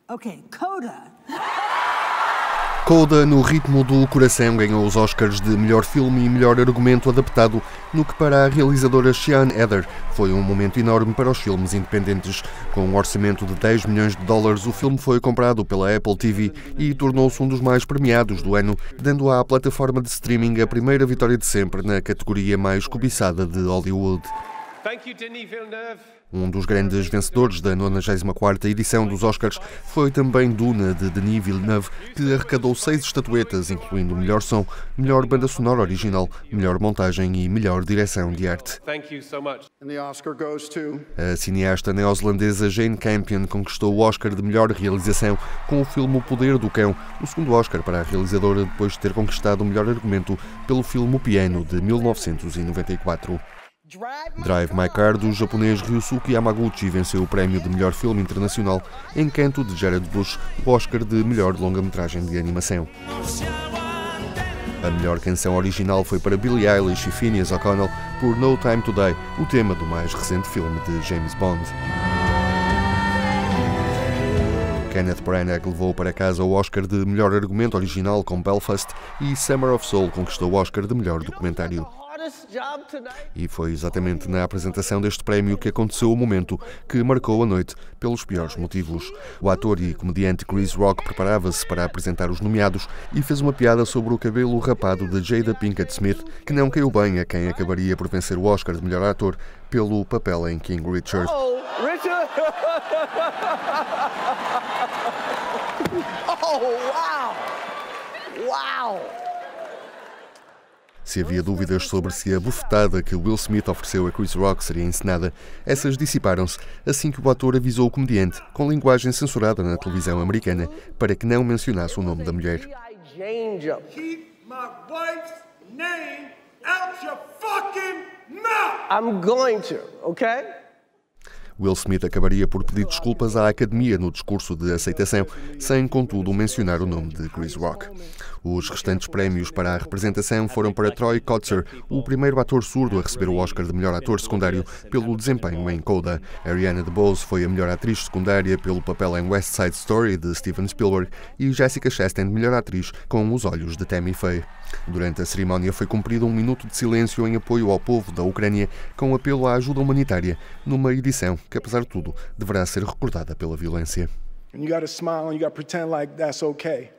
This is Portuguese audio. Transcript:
Ok, Coda. Coda, no ritmo do coração, ganhou os Oscars de melhor filme e melhor argumento adaptado, no que para a realizadora Sian Heder foi um momento enorme para os filmes independentes. Com um orçamento de 10 milhões de dólares, o filme foi comprado pela Apple TV e tornou-se um dos mais premiados do ano, dando à plataforma de streaming a primeira vitória de sempre na categoria mais cobiçada de Hollywood. Um dos grandes vencedores da 94ª edição dos Oscars foi também Duna, de Denis Villeneuve, que arrecadou 6 estatuetas, incluindo melhor som, melhor banda sonora original, melhor montagem e melhor direção de arte. A cineasta neozelandesa Jane Campion conquistou o Oscar de melhor realização com o filme O Poder do Cão, o segundo Oscar para a realizadora depois de ter conquistado o melhor argumento pelo filme O Piano, de 1994. Drive My Car, do japonês Ryusuke Yamaguchi, venceu o prémio de melhor filme internacional, Encanto, de Jared Bush, o Oscar de melhor longa-metragem de animação. A melhor canção original foi para Billie Eilish e Finneas O'Connell por No Time to Die, o tema do mais recente filme de James Bond. Kenneth Branagh levou para casa o Oscar de melhor argumento original com Belfast e Summer of Soul conquistou o Oscar de melhor documentário. E foi exatamente na apresentação deste prémio que aconteceu o momento que marcou a noite pelos piores motivos. O ator e comediante Chris Rock preparava-se para apresentar os nomeados e fez uma piada sobre o cabelo rapado de Jada Pinkett Smith, que não caiu bem a quem acabaria por vencer o Oscar de melhor ator pelo papel em King Richard. Richard! Oh, wow! Wow! Se havia dúvidas sobre se a bufetada que Will Smith ofereceu a Chris Rock seria encenada, essas dissiparam-se assim que o ator avisou o comediante, com linguagem censurada na televisão americana, para que não mencionasse o nome da mulher. Keep my wife's name out your fucking mouth! I'm going to, okay? Will Smith acabaria por pedir desculpas à Academia no discurso de aceitação, sem, contudo, mencionar o nome de Chris Rock. Os restantes prémios para a representação foram para Troy Kotsur, o primeiro ator surdo a receber o Oscar de melhor ator secundário pelo desempenho em Coda. Ariana DeBose foi a melhor atriz secundária pelo papel em West Side Story, de Steven Spielberg, e Jessica Chastain, melhor atriz, com Os Olhos de Tammy Faye. Durante a cerimónia foi cumprido um minuto de silêncio em apoio ao povo da Ucrânia, com apelo à ajuda humanitária, numa edição que, apesar de tudo, deverá ser recordada pela violência. And you gotta smile and you gotta pretend like that's okay.